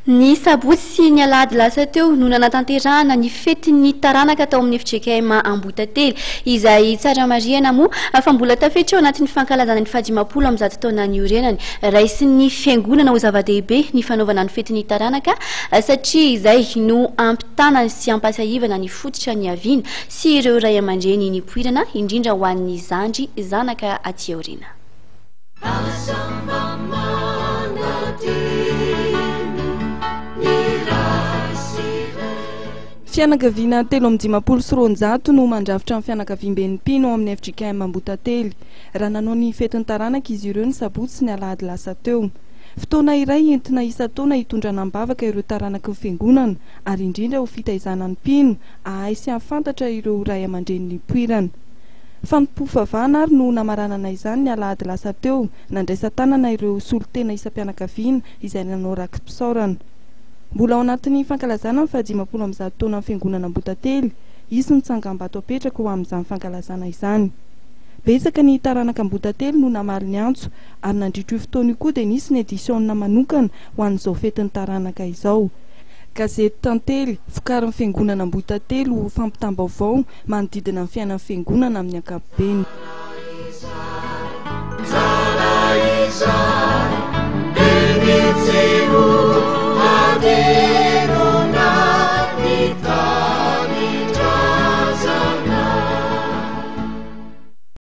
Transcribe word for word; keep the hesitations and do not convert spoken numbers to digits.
Ny sabotsy sy ny alahady lasa teo no nanatanterahana ny fetin'ny taranaka tao amin'ny efitrekaima Ambohidately izay tsara marihana moa fa mbola tafiditra ao anatin'ny fankalazana ny fahadimapolo amin'ny zato taona niorenany. Raisin'ny fiangonana ho zava-dehibe ny fanaovana ny fetin'ny taranaka satria izay no ampitana sy ampasahivana ny fototra ny aviana sy ireo ray aman-dreny nipoirana indrindra ho an'ny zandry zanaka aty aoriana. Fianakaviana telo amby dimapolo sy roanjato no mandrafitra amin'ny fianakaviam-benipino ao amin'ny F J K M Ambohidately. Raha nanao ny fetin'ny taranaka izy ireo ny sabotsy ny alahady lasa teo. Fotoana iray entina isa-taona hitondrana ambavaka ireo taranaka ny fiangonana ary indrindra ho fitaizana ny mpino ahay sy ahafantatra ireo ray aman-dreny nipoirana. Fanompo-favahana ary no namaranana izany ny alahady lasa teo nandraisa tanana ireo solotena isam-pianakaviana izay nanao rakim-pisaorana. Mbola ao anatin'ny fankalazana ny fahadimapolo amin'ny zato taona amin'ny fiangonana Ambohidately, izy no tsangambato apetraka ho amin'izany fankalazana izany. Betsaka ny taranaka Ambohidately no namaly ny antso ary nandritra io fotoana io koa dia nisy ny edisiona manokana ho an'izao fetin'ny taranaka izao. Gazety Tantely, vokarin'ny fiangonana Ambohidately ho fampitam-baovao manodidina ny fiainan'ny fiangonana amin'ny ankapobeny. Tsara izay,